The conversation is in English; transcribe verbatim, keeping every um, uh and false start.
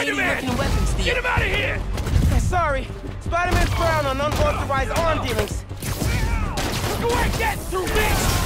shady-looking weapons deal. Get him out of here! Sorry, Spider-Man's frown on unauthorized arm dealings. You ain't getting through this!